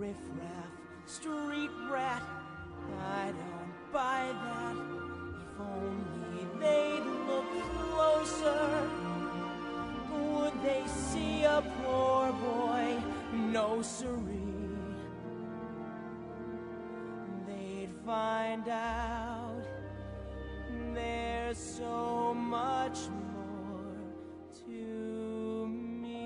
riffraff, street rat. I don't buy that. If only they'd look closer, would they see a poor boy? No siree. They'd find out there's so much more to me.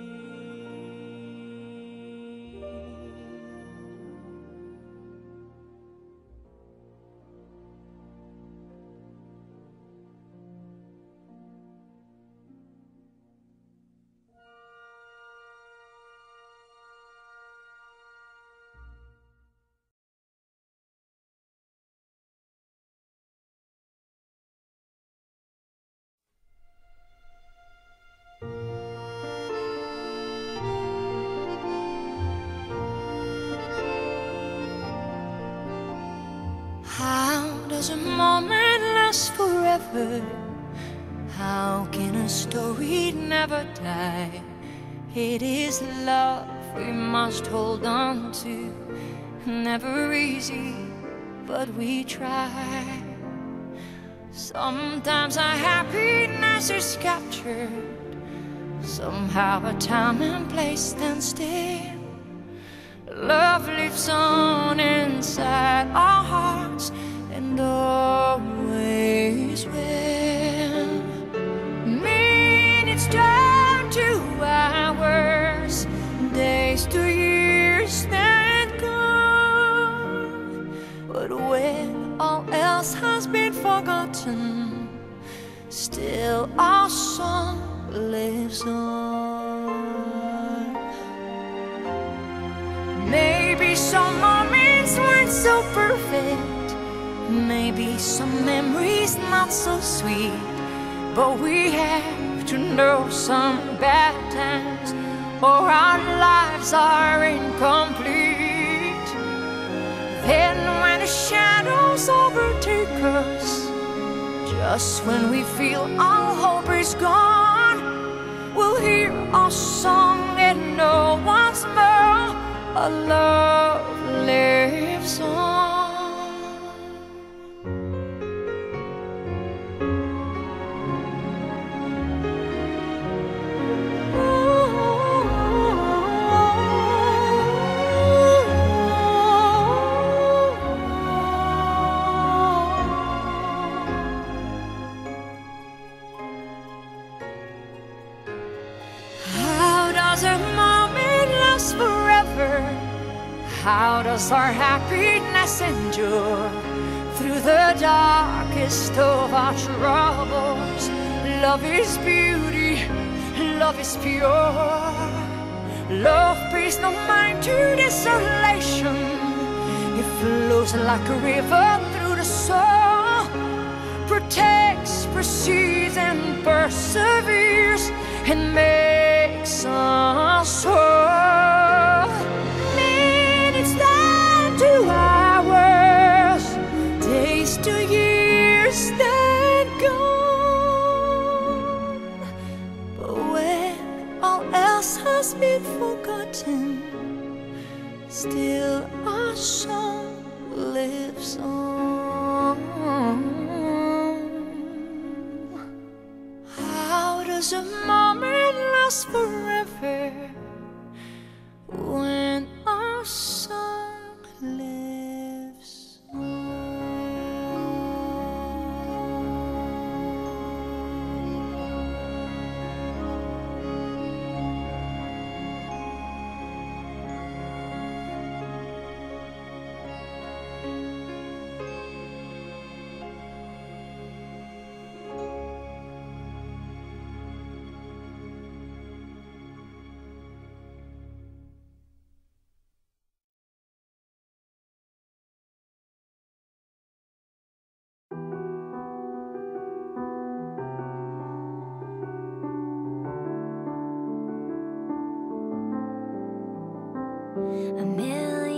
How does a moment last forever? How can a story never die? It is love we must hold on to. Never easy, but we try. Sometimes our happiness is captured. Somehow a time and place stand still. Love lives on inside our hearts and always will. Minutes turn to hours, days to years that gone. But when all else has been forgotten, still our song lives on. Maybe some moments weren't so perfect, maybe some memories not so sweet, but we have to know some bad times or our lives are incomplete. Then when the shadows overtake us, just when we feel all hope is gone, we'll hear our song and know once more our love lives on. How does a moment last forever? How does our happiness endure through the darkest of our troubles? Love is beauty, love is pure. Love pays no mind to desolation. It flows like a river through the soul, protects, precedes, and perseveres, and makes us whole. Minutes turn to hours, days to years that gone. But when all else has been forgotten, still our song lives on. How does a moment last forever when our song lives on? A million